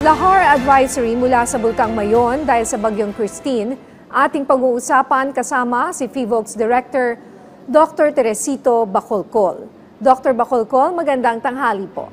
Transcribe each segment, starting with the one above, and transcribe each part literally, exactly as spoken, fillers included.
Lahar Advisory mula sa Bulkang Mayon dahil sa Bagyong Christine. Ating pag-uusapan kasama si FIVOLCS Director Doctor Teresito Bacolcol. Doctor Bacolcol, magandang tanghali po.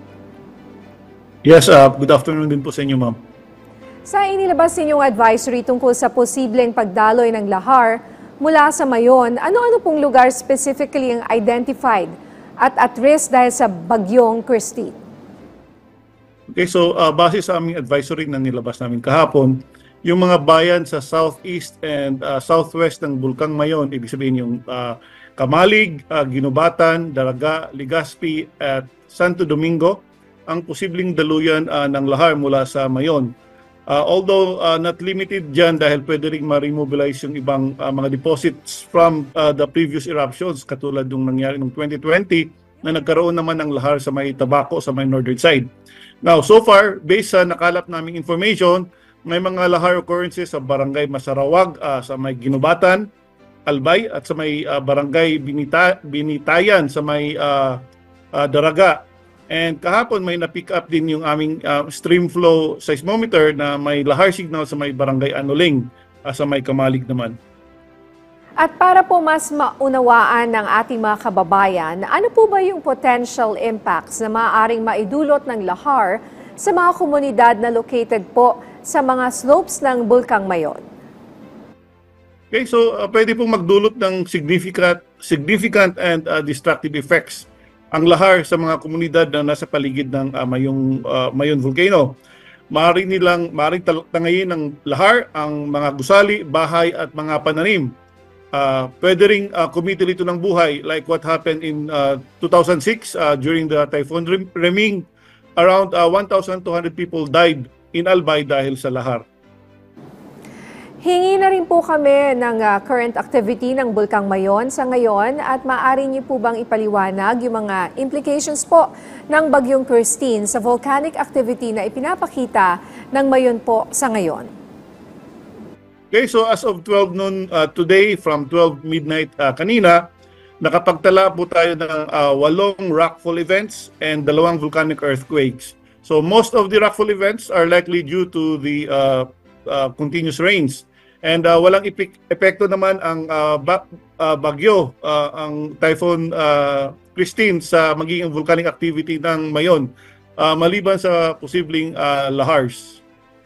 Yes, uh, good afternoon din po sa inyo, ma'am. Sa inilabas ninyong advisory tungkol sa posibleng pagdaloy ng lahar mula sa Mayon, ano-ano pong lugar specifically ang identified at at risk dahil sa Bagyong Christine? Okay, so uh, base sa aming advisory na nilabas namin kahapon, yung mga bayan sa southeast and uh, southwest ng Bulkang Mayon, ibig sabihin yung uh, Kamalig, uh, Ginubatan, Daraga, Legazpi at Santo Domingo, ang posibleng daluyan uh, ng lahar mula sa Mayon. Uh, although uh, not limited dyan dahil pwede rin ma-remobilize yung ibang uh, mga deposits from uh, the previous eruptions katulad ng nangyari noong twenty twenty na nagkaroon naman ng lahar sa may Tabaco, sa may northern side. Now, so far, based sa nakalap naming information, may mga lahar occurrences sa Barangay Masarawag, uh, sa may Ginubatan, Albay, at sa may uh, Barangay Binita, Binitayan, sa may uh, uh, Daraga. And kahapon may na-pick up din yung aming uh, stream flow seismometer na may lahar signal sa may Barangay Anoling, uh, sa may Kamalig naman. At para po mas maunawaan ng ating mga kababayan, ano po ba yung potential impacts na maaaring maidulot ng lahar sa mga komunidad na located po sa mga slopes ng Bulkang Mayon? Okay, so uh, pwede pong magdulot ng significant, significant and uh, destructive effects ang lahar sa mga komunidad na nasa paligid ng uh, Mayong, uh, Mayon Volcano. Maaari nilang, maaari tangayin ng lahar ang mga gusali, bahay at mga pananim. Uh, pwede ring uh, kumitil ito ng buhay like what happened in uh, two thousand six uh, during the Typhoon Reming. Around uh, one thousand two hundred people died in Albay dahil sa lahar. Hingi na rin po kami ng uh, current activity ng Bulkang Mayon sa ngayon at maaari niyo po bang ipaliwanag yung mga implications po ng Bagyong Christine sa volcanic activity na ipinapakita ng Mayon po sa ngayon? Okay, so as of twelve noon uh, today, from twelve midnight uh, kanina, nakapagtala po tayo ng uh, walong rockfall events and dalawang volcanic earthquakes. So most of the rockfall events are likely due to the uh, uh, continuous rains. And uh, walang epek epekto naman ang uh, ba uh, bagyo, uh, ang Typhoon uh, Christine sa magiging volcanic activity ng Mayon, uh, maliban sa posibleng uh, lahars.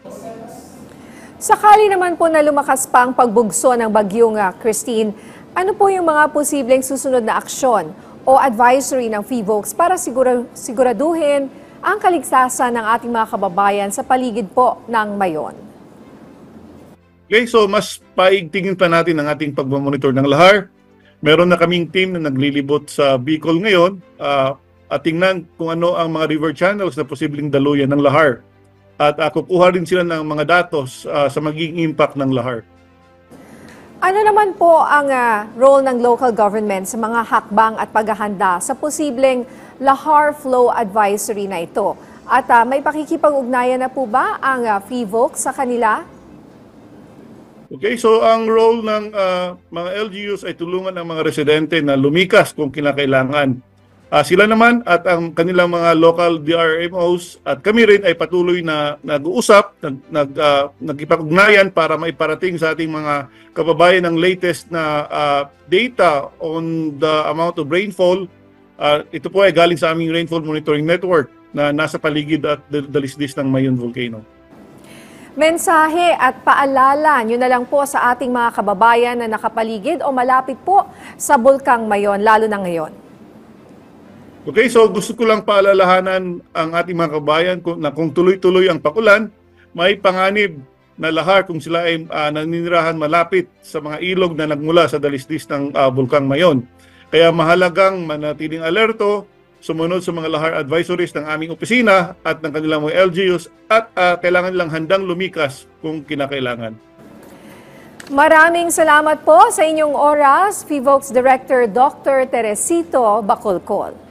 Sakali naman po na lumakas pa ang pagbugso ng Bagyong uh, Christine, ano po yung mga posibleng susunod na aksyon o advisory ng FIVOLCS para sigura, siguraduhin ang kaligtasan ng ating mga kababayan sa paligid po ng Mayon? Okay, so mas paigtingin pa natin ang ating pagmamonitor ng lahar. Meron na kaming team na naglilibot sa Bicol ngayon uh, at tingnan kung ano ang mga river channels na posibleng daluyan ng lahar. At uh, kukuha rin sila ng mga datos uh, sa magiging impact ng lahar. Ano naman po ang uh, role ng local government sa mga hakbang at paghahanda sa posibleng lahar flow advisory na ito? At uh, may pakikipag-ugnayan na po ba ang uh, FIVOLCS sa kanila? Okay, so ang role ng uh, mga L G Us ay tulungan ang mga residente na lumikas kung kinakailangan. Uh, sila naman at ang kanilang mga local D R M Os at kami rin ay patuloy na nag-uusap, nag, nag, uh, nagkipag-ugnayan para maiparating sa ating mga kababayan ang latest na uh, data on the amount of rainfall. Uh, ito po ay galing sa aming Rainfall Monitoring Network na nasa paligid at dalisdis ng Mayon Volcano. Mensahe at paalala nyo na lang po sa ating mga kababayan na nakapaligid o malapit po sa Bulkang Mayon, lalo na ngayon. Okay, so gusto ko lang paalalahanan ang ating mga kabayan na kung tuloy-tuloy ang pakulan, may panganib na lahar kung sila ay uh, naninirahan malapit sa mga ilog na nagmula sa dalisdis ng uh, Bulkang Mayon. Kaya mahalagang manatiling alerto, sumunod sa mga lahar advisories ng aming opisina at ng kanilang mga L G Us at uh, kailangan nilang handang lumikas kung kinakailangan. Maraming salamat po sa inyong oras, FIVOLCS Director Doctor Teresito Bacolcol.